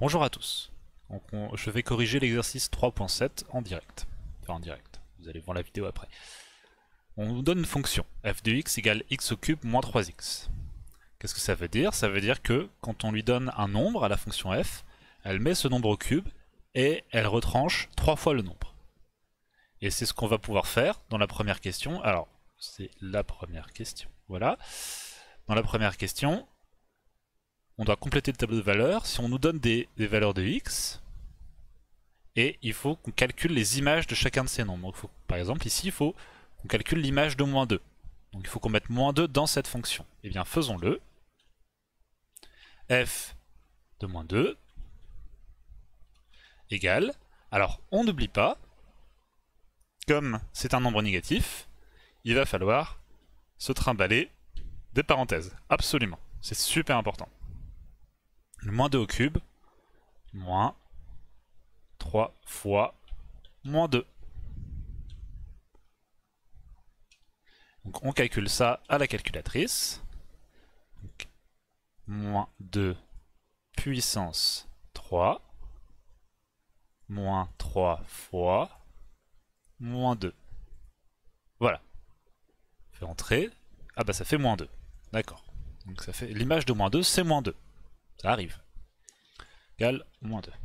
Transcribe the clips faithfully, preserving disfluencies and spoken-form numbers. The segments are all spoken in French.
Bonjour à tous. Donc on- je vais corriger l'exercice trois point sept en direct. Enfin en direct, vous allez voir la vidéo après. On nous donne une fonction, f de x égale x au cube moins trois x. Qu'est-ce que ça veut dire? Ça veut dire que quand on lui donne un nombre à la fonction f, elle met ce nombre au cube et elle retranche trois fois le nombre. Et c'est ce qu'on va pouvoir faire dans la première question. Alors, c'est la première question. Voilà. Dans la première question, on doit compléter le tableau de valeurs. Si on nous donne des, des valeurs de x, et il faut qu'on calcule les images de chacun de ces nombres. Donc, faut, par exemple, ici, il faut qu'on calcule l'image de moins deux. Donc il faut qu'on mette moins deux dans cette fonction. Eh bien, faisons-le. F de moins deux égale... Alors, on n'oublie pas, comme c'est un nombre négatif, il va falloir se trimballer des parenthèses. Absolument. C'est super important. Le moins deux au cube, moins trois fois moins deux. Donc on calcule ça à la calculatrice. Donc, moins deux puissance trois, moins trois fois moins deux. Voilà. On fait entrer. Ah bah ça fait moins deux. D'accord. Donc ça fait l'image de moins deux, c'est moins deux. Ça arrive. Égale moins deux.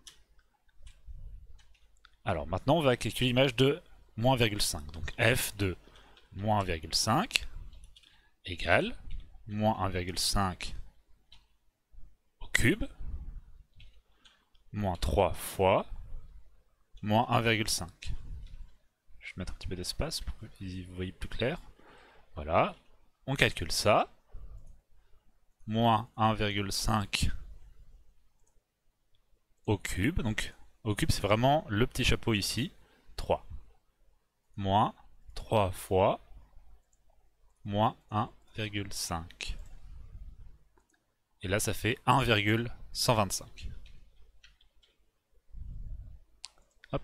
Alors maintenant on va calculer l'image de moins un virgule cinq. Donc f de moins un virgule cinq égale moins un virgule cinq au cube moins trois fois moins un virgule cinq. Je vais mettre un petit peu d'espace pour que vous voyez plus clair. Voilà. On calcule ça. Moins un virgule cinq au cube. Donc au cube c'est vraiment le petit chapeau ici. trois. Moins trois fois moins un virgule cinq. Et là ça fait un virgule cent vingt-cinq. Hop.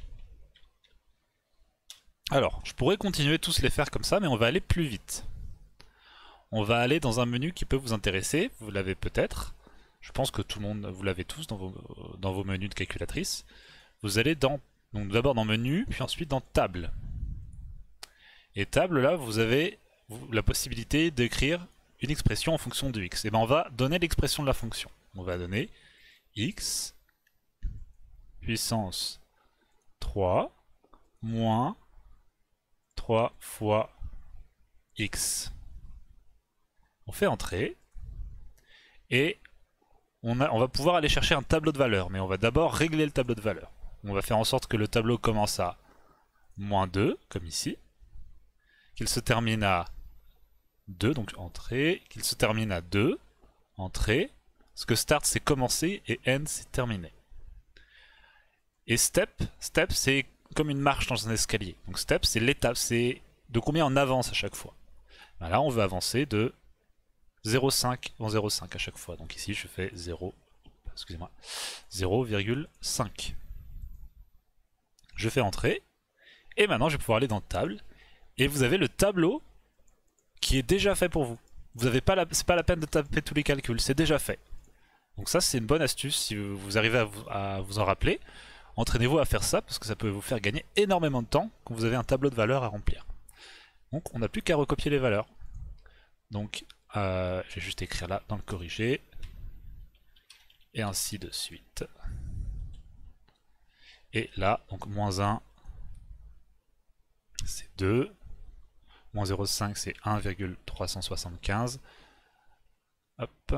Alors, je pourrais continuer tous les faire comme ça, mais on va aller plus vite. On va aller dans un menu qui peut vous intéresser, vous l'avez peut-être. Je pense que tout le monde, vous l'avez tous dans vos, dans vos menus de calculatrice. Vous allez dans, donc d'abord dans menu, puis ensuite dans table. Et table, là, vous avez la possibilité d'écrire une expression en fonction de x. Et bien on va donner l'expression de la fonction. On va donner x puissance trois moins trois fois x. On fait entrer et on, a, on va pouvoir aller chercher un tableau de valeurs, mais on va d'abord régler le tableau de valeurs. On va faire en sorte que le tableau commence à moins deux, comme ici, qu'il se termine à deux, donc entrée, qu'il se termine à deux, entrée, parce que start c'est commencer et end c'est terminé. Et step, step c'est comme une marche dans un escalier. Donc step c'est l'étape, c'est de combien on avance à chaque fois. Ben là on veut avancer de zéro virgule cinq en zéro virgule cinq à chaque fois. Donc ici je fais zéro, excusez-moi, zéro virgule cinq. Je fais entrer. Et maintenant je vais pouvoir aller dans table. Et vous avez le tableau qui est déjà fait pour vous. Vous avez pas la, c'est pas la peine de taper tous les calculs, c'est déjà fait. Donc ça c'est une bonne astuce si vous arrivez à vous, à vous en rappeler. Entraînez-vous à faire ça parce que ça peut vous faire gagner énormément de temps quand vous avez un tableau de valeurs à remplir. Donc on n'a plus qu'à recopier les valeurs. Donc euh, je vais juste écrire là dans le corrigé. Et ainsi de suite. Et là, donc moins un, c'est deux. Moins zéro virgule cinq, c'est un virgule trois cent soixante-quinze. Hop.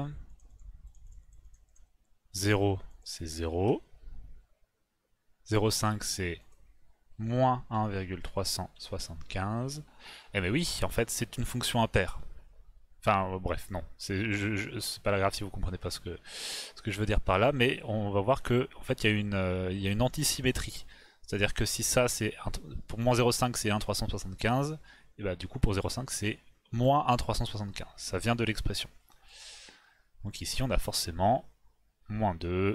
zéro, c'est zéro. zéro virgule cinq, c'est moins un virgule trois cent soixante-quinze. Eh bien oui, en fait, c'est une fonction impaire. Enfin, euh, bref, non. C'est pas grave si vous comprenez pas ce que, ce que je veux dire par là, mais on va voir que en fait, il y a une, euh, il y a une antisymétrie. C'est-à-dire que si ça, c'est pour moins zéro virgule cinq, c'est un virgule trois cent soixante-quinze, et bah du coup pour zéro virgule cinq, c'est moins un virgule trois cent soixante-quinze. Ça vient de l'expression. Donc ici, on a forcément moins deux.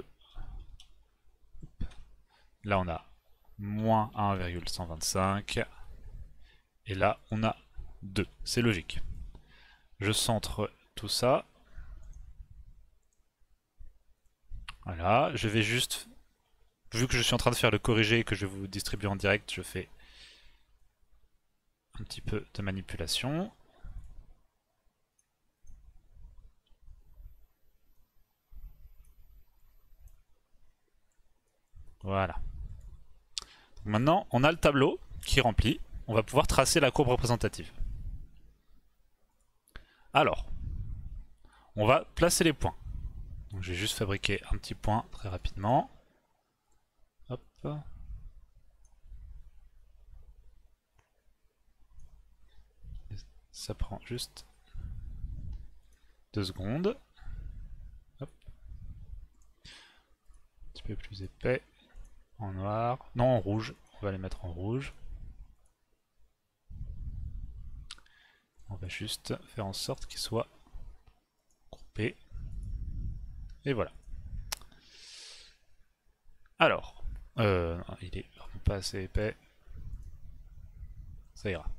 Là, on a moins un virgule cent vingt-cinq. Et là, on a deux. C'est logique. Je centre tout ça. Voilà, je vais juste, vu que je suis en train de faire le corriger et que je vais vous distribuer en direct, je fais un petit peu de manipulation. Voilà. Donc maintenant, on a le tableau qui est rempli. On va pouvoir tracer la courbe représentative. Alors, on va placer les points. Donc je vais juste fabriquer un petit point très rapidement. Hop. Ça prend juste deux secondes. Hop. Un petit peu plus épais. En noir. Non, en rouge. On va les mettre en rouge. On va juste faire en sorte qu'ils soient groupés. Et voilà. Alors, euh, il est vraiment pas assez épais. Ça ira.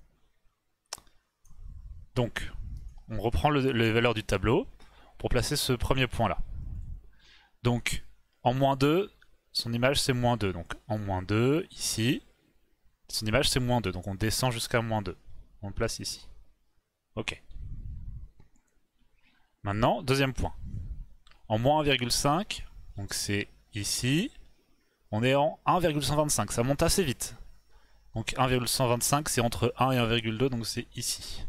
Donc, on reprend le, les valeurs du tableau pour placer ce premier point là. Donc, en moins deux, son image c'est moins deux. Donc, en moins deux, ici, son image c'est moins deux. Donc, on descend jusqu'à moins deux. On le place ici. Ok. Maintenant, deuxième point. En moins un virgule cinq, donc c'est ici, on est en un virgule cent vingt-cinq. Ça monte assez vite. Donc un virgule cent vingt-cinq, c'est entre un et un virgule deux, donc c'est ici.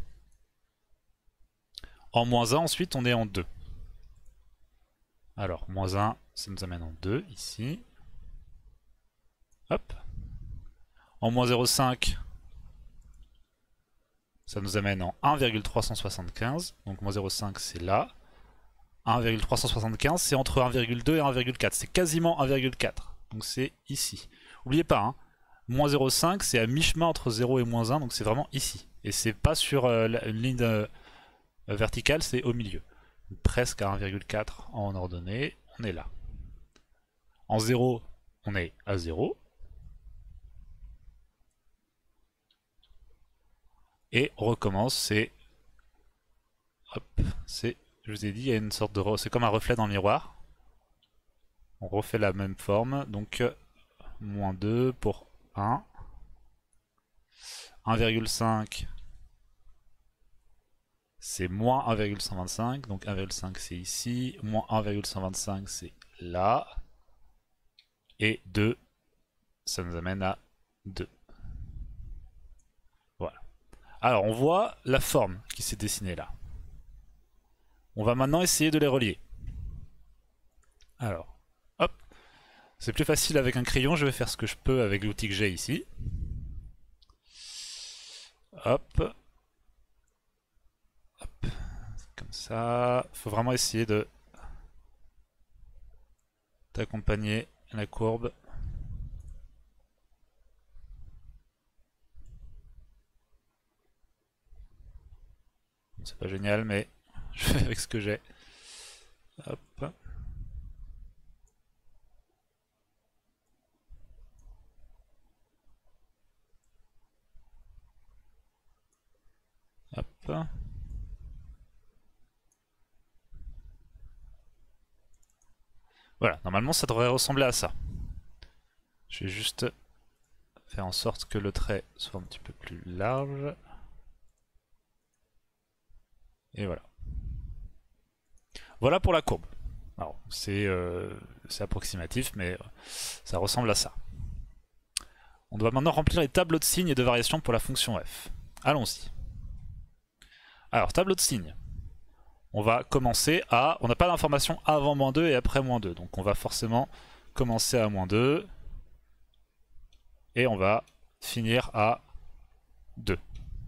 En moins un, ensuite, on est en deux. Alors, moins un, ça nous amène en deux, ici. Hop. En moins zéro virgule cinq, ça nous amène en un virgule trois cent soixante-quinze. Donc moins zéro virgule cinq, c'est là. un virgule trois cent soixante-quinze, c'est entre un virgule deux et un virgule quatre. C'est quasiment un virgule quatre. Donc c'est ici. N'oubliez pas, hein, moins zéro virgule cinq, c'est à mi-chemin entre zéro et moins un, donc c'est vraiment ici. Et c'est pas sur euh, une ligne euh, verticale, c'est au milieu. Donc, presque à un virgule quatre en ordonnée, on est là. En zéro, on est à zéro. Et on recommence, c'est... Hop, c'est... Je vous ai dit, il y a une sorte de... C'est comme un reflet dans le miroir. On refait la même forme, donc moins deux pour un. un virgule cinq, c'est moins un virgule cent vingt-cinq, donc un virgule cinq c'est ici, moins un virgule cent vingt-cinq c'est là, et deux, ça nous amène à deux. Voilà. Alors on voit la forme qui s'est dessinée là. On va maintenant essayer de les relier. Alors, hop, c'est plus facile avec un crayon, je vais faire ce que je peux avec l'outil que j'ai ici. Hop. Hop. Comme ça. Il faut vraiment essayer de d'accompagner la courbe. C'est pas génial, mais je fais avec ce que j'ai. Hop. Hop. Voilà, normalement ça devrait ressembler à ça. Je vais juste faire en sorte que le trait soit un petit peu plus large. Et voilà. Voilà pour la courbe. Alors, c'est euh, approximatif, mais ça ressemble à ça. On doit maintenant remplir les tableaux de signes et de variations pour la fonction f. Allons-y. Alors, tableau de signes. On va commencer à... On n'a pas d'information avant moins deux et après moins deux. Donc on va forcément commencer à moins deux. Et on va finir à deux.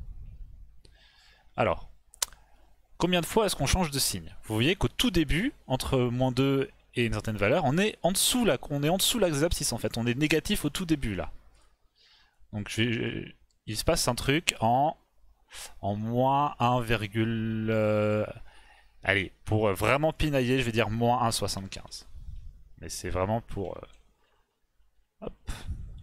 Alors, combien de fois est-ce qu'on change de signe? Vous voyez qu'au tout début, entre moins deux et une certaine valeur, on est en dessous là, on est en dessous l'axe d'abscisse en fait. On est négatif au tout début là. Donc je vais, il se passe un truc en, en moins un, euh, allez, pour vraiment pinailler, je vais dire moins un virgule soixante-quinze. Mais c'est vraiment pour... Euh, hop.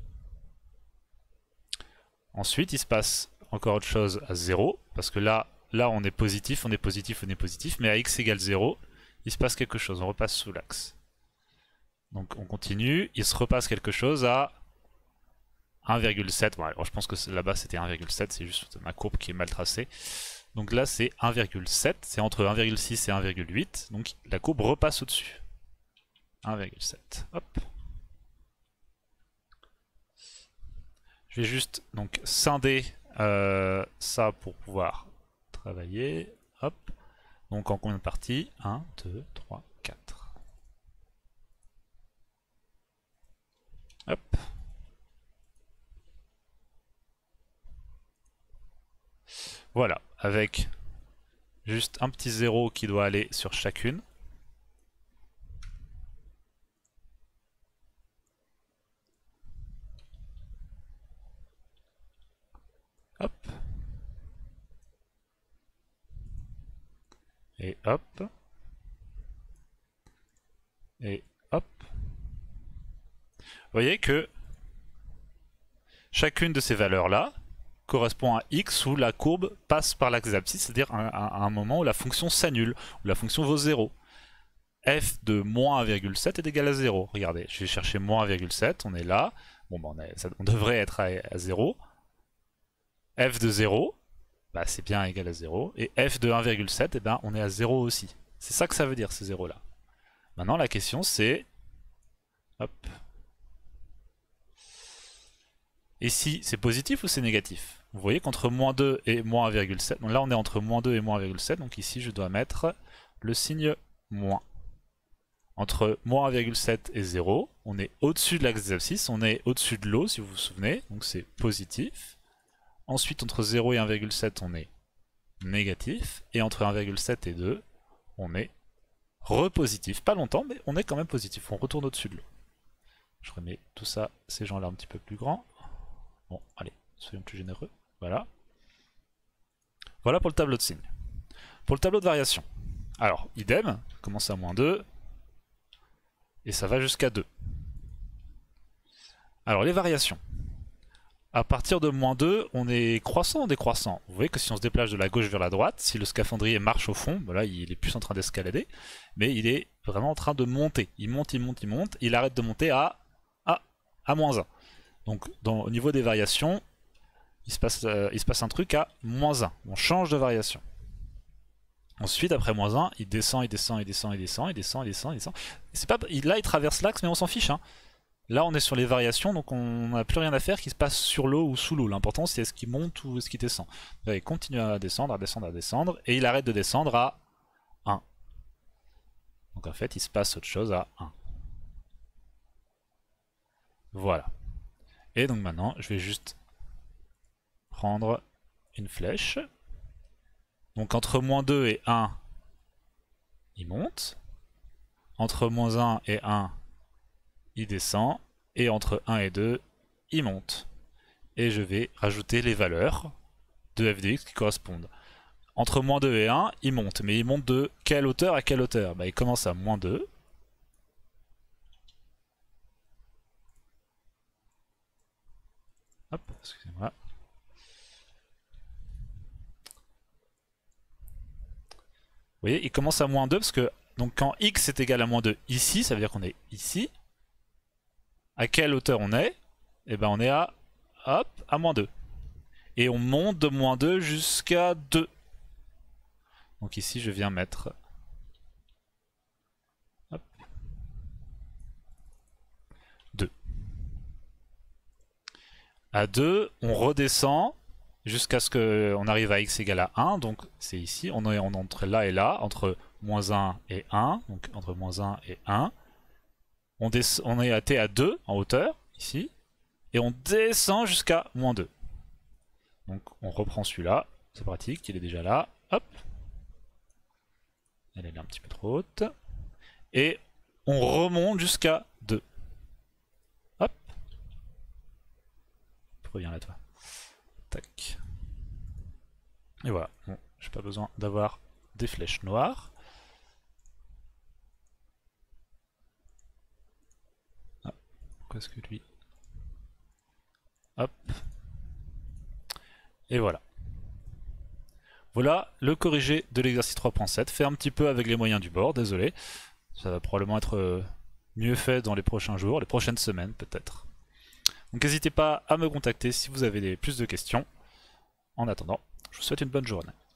Ensuite, il se passe encore autre chose à zéro, parce que là, là on est positif, on est positif, on est positif, mais à x égale zéro, il se passe quelque chose, on repasse sous l'axe. Donc on continue, il se repasse quelque chose à un virgule sept. Bon, alors je pense que là-bas c'était un virgule sept, c'est juste ma courbe qui est mal tracée. Donc là c'est un virgule sept, c'est entre un virgule six et un virgule huit. Donc la courbe repasse au-dessus. un virgule sept. Hop. Je vais juste donc scinder euh, ça pour pouvoir travailler. Hop. Donc en combien de parties? un, deux, trois, quatre. Hop. Voilà, avec juste un petit zéro qui doit aller sur chacune. Hop. Et hop. Et hop. Vous voyez que chacune de ces valeurs-là correspond à x où la courbe passe par l'axe des abscisses, c'est-à-dire à un moment où la fonction s'annule, où la fonction vaut zéro. F de moins un virgule sept est égal à zéro. Regardez, je vais chercher moins un virgule sept, on est là. Bon, ben on, est, ça, on devrait être à, à zéro. F de zéro, bah, c'est bien égal à zéro. Et F de un virgule sept, eh ben, on est à zéro aussi. C'est ça que ça veut dire, ces zéros là. Maintenant, la question c'est... Hop. Ici, c'est positif ou c'est négatif? Vous voyez qu'entre moins deux et moins un virgule sept, donc là on est entre moins deux et moins un virgule sept, donc ici je dois mettre le signe moins. Entre moins un virgule sept et zéro, on est au-dessus de l'axe des abscisses, on est au-dessus de l'eau si vous vous souvenez, donc c'est positif. Ensuite, entre zéro et un virgule sept, on est négatif. Et entre un virgule sept et deux, on est repositif. Pas longtemps, mais on est quand même positif. On retourne au-dessus de l'eau. Je remets tout ça, ces gens-là un petit peu plus grands. Bon, allez, soyons plus généreux. Voilà. Voilà pour le tableau de signes. Pour le tableau de variation. Alors, idem, commence à moins deux. Et ça va jusqu'à deux. Alors, les variations. À partir de moins deux, on est croissant ou décroissant? Vous voyez que si on se déplace de la gauche vers la droite, si le scaphandrier marche au fond, ben là il est plus en train d'escalader, mais il est vraiment en train de monter. Il monte, il monte, il monte, il arrête de monter à, à, à moins un. Donc dans, au niveau des variations, il se, passe, euh, il se passe un truc à moins un. On change de variation. Ensuite, après moins un, il descend, il descend, il descend, il descend, il descend, il descend, il descend. C'est pas, il, là, il traverse l'axe, mais on s'en fiche. Hein. Là, on est sur les variations, donc on n'a plus rien à faire qui se passe sur l'eau ou sous l'eau. L'important, c'est est-ce qu'il monte ou est-ce qu'il descend. Là, il continue à descendre, à descendre, à descendre, et il arrête de descendre à un. Donc en fait, il se passe autre chose à un. Voilà. Et donc maintenant, je vais juste prendre une flèche. Donc entre moins deux et un, il monte. Entre moins un et un, il descend. Et entre un et deux, il monte. Et je vais rajouter les valeurs de f de x qui correspondent. Entre moins deux et un, il monte. Mais il monte de quelle hauteur à quelle hauteur? Bah, il commence à moins deux. Hop, excusez-moi. Vous voyez, il commence à moins deux parce que donc quand x est égal à moins deux ici, ça veut dire qu'on est ici. À quelle hauteur on est? Eh ben on est à, hop, à moins deux. Et on monte de moins deux jusqu'à deux. Donc ici je viens mettre... Hop. deux. À deux, on redescend jusqu'à ce qu'on arrive à x égale à un. Donc c'est ici, on est entre là et là, entre moins un et un. Donc entre moins un et un. On, on est à t à deux en hauteur, ici. Et on descend jusqu'à moins deux. Donc on reprend celui-là, c'est pratique, il est déjà là. Hop. Elle est un petit peu trop haute. Et on remonte jusqu'à deux. Hop. Reviens là toi. Tac. Et voilà. Bon, j'ai pas besoin d'avoir des flèches noires. Ah, pourquoi est-ce que lui... Hop. Et voilà. Voilà le corrigé de l'exercice trois point sept, fait un petit peu avec les moyens du bord, désolé. Ça va probablement être mieux fait dans les prochains jours, les prochaines semaines peut-être. Donc n'hésitez pas à me contacter si vous avez des, plus de questions. En attendant, je vous souhaite une bonne journée.